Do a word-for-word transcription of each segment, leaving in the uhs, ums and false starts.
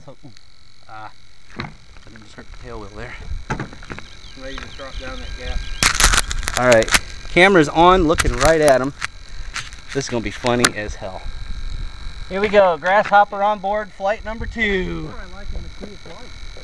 Oh, ah, I didn't start the tail wheel there. I'm ready to drop down that gap. All right, camera's on, looking right at him. This is gonna be funny as hell. Here we go, Grasshopper on board, flight number two. Oh, I like him, the cool flight.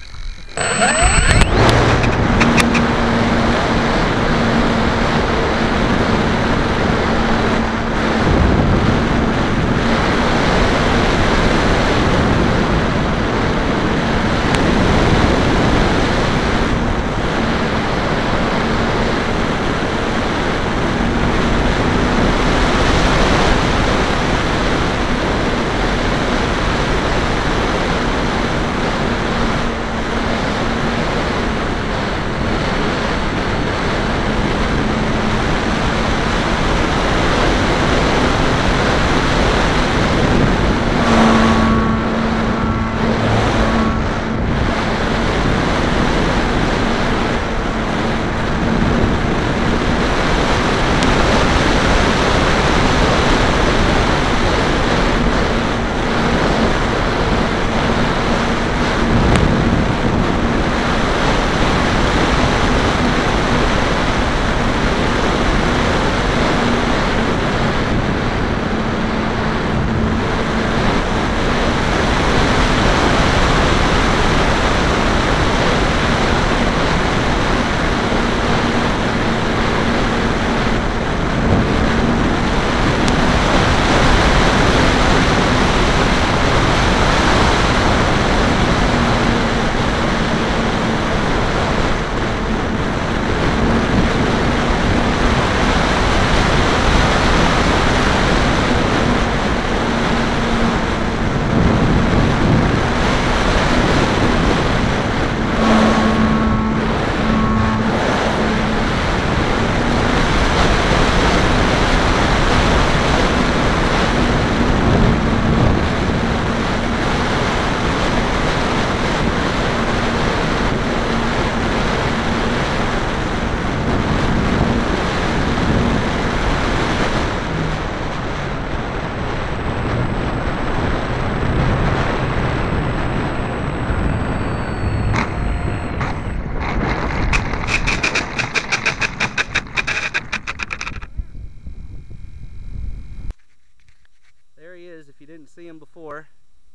There he is, if you didn't see him before.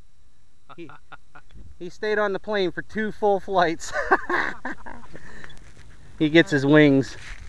He, he stayed on the plane for two full flights. He gets his wings.